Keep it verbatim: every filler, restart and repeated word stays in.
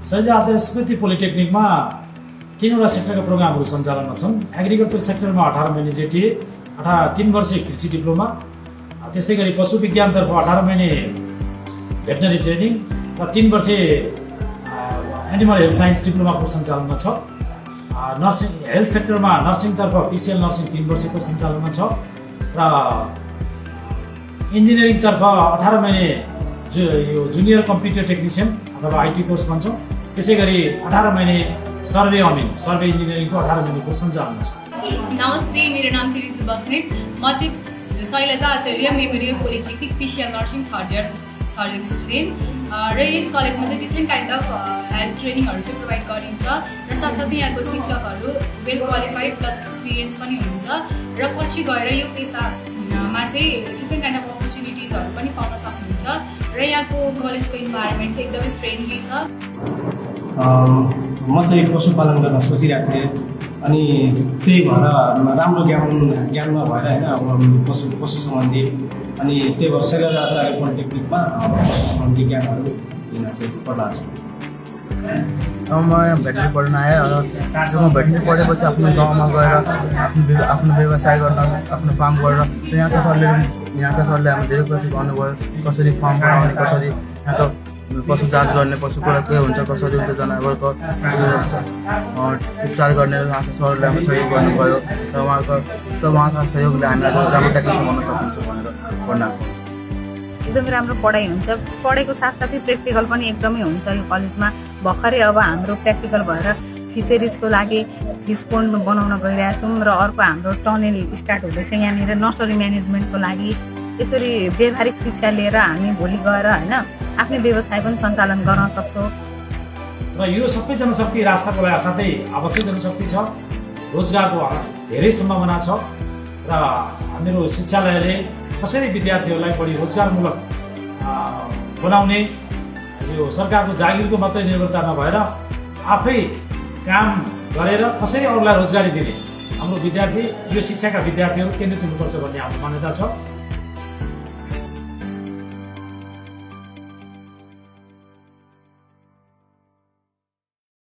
सहित आज स्मृति पोलिटेक्निकमा तीनवटा सेक्टरका प्रोग्रामहरू सञ्चालनमा छन्। एग्रिकल्चर सेक्टरमा अठार महिने जेटिए, अठार तीन वर्षे कृषि डिप्लोमा, त्यस्तै गरी पशु विज्ञानतर्फ अठार महिने भेटनरी ट्रेनिङ र तीन वर्षे एनिमल हेल्थ साइन्स डिप्लोमाको सञ्चालनमा छ। नर्सिङ हेल्थ सेक्टरमा नर्सिङतर्फ पिसिएल नर्सिङ तीन वर्षको सञ्चालनमा छ र इन्जिनियरिङतर्फ अठार महिने जो यो जुनियर कम्प्युटर टेक्निसियन अथवा आइटी कोर्स भन्छौँ, त्यसै गरी अठार महिने सर्वे अमिन सर्वे इन्जिनियरिङको अठार महिनेको सञ्चालनमा छ। नमस्ते, मेरो नाम चाहिँ रिजु बस्नेत। म चाहिँ Shailaja Acharya, memorial polytechnic PCL nursing third year third year student र यस कलेजमा चाहिँ डिफ्रेन्ट काइन्ड अफ हेल्थ ट्रेनिङहरू चाहिँ प्रोभाइड गरिन्छ र साथसाथै यहाँको शिक्षकहरू वेल क्वालिफाइड प्लस एक्सपिरियन्स पनि हुनुहुन्छ र पछि गएर यो पेसामा चाहिँ डिफ्रेन्ट काइन्ड अफ अपर्च्युनिटिजहरू पनि पाउन सक्नुहुन्छ र यहाँको कलेजको इन्भाइरोमेन्ट चाहिँ एकदमै फ्रेन्डली छ। म चाहिँ पशुपालन गर्न सोचिरहेको थिएँ अनि त्यही भएर राम्रो ज्ञान ज्ञानमा भएर होइन अब पशु पशु सम्बन्धी अनि त्यही भएर शैलजा आचार्य पोलिटेक्निकमा पशु सम्बन्धी ज्ञानहरू लिन चाहिँ पढ्न छु। अब म यहाँ भेटनेरी पढ्न आएँ र जब म भेटनेरी पढेपछि आफ्नो गाउँमा गएर आफ्नो आफ्नो व्यवसाय गर्न आफ्नो फार्म गरेर यहाँका सरले यहाँका सरले हामी धेरै कुरा सिकाउनुभयो, कसरी फार्म बनाउने, कसरी यहाँको पशु जाँच गर्ने, पशुको के हुन्छ, कसरी हुन्छ, जनावरको उपचार गर्ने उहाँको सरले हामी सहयोग गर्नुभयो र उहाँको सब उहाँका सहयोगले हामीलाई राम्रो टेक्निसियन बन्न सकिन्छ भनेर पढ्न आएको। एकदमै राम्रो पढाइ हुन्छ, पढाइको साथसाथै प्र्याक्टिकल पनि एकदमै हुन्छ। यो कलेजमा भर्खरै अब हाम्रो प्र्याक्टिकल भएर फिसरिजको लागि फिस पोन्ड बनाउन गइरहेछौँ र अर्को हाम्रो टनेल स्टार्ट हुँदैछ यहाँनिर नर्सरी म्यानेजमेन्टको लागि। यसरी व्यावहारिक शिक्षा लिएर हामी भोलि गएर होइन आफ्नो व्यवसाय पनि सञ्चालन गर्न सक्छौँ र यो सबै जनशक्ति राष्ट्रको लागि साथै आवश्यक जनशक्ति छ। रोजगारको धेरै सम्भावना छ र हाम्रो शिक्षालयले कसरी विद्यार्थीहरूलाई बढी रोजगारमूलक बनाउने, यो सरकारको जागिरको मात्रै निर्भरता नभएर आफै काम गरेर कसरी अरूलाई रोजगारी दिने हाम्रो विद्यार्थी यो शिक्षाका विद्यार्थीहरू केन्द्रित हुनुपर्छ भन्ने हाम्रो मान्यता छ।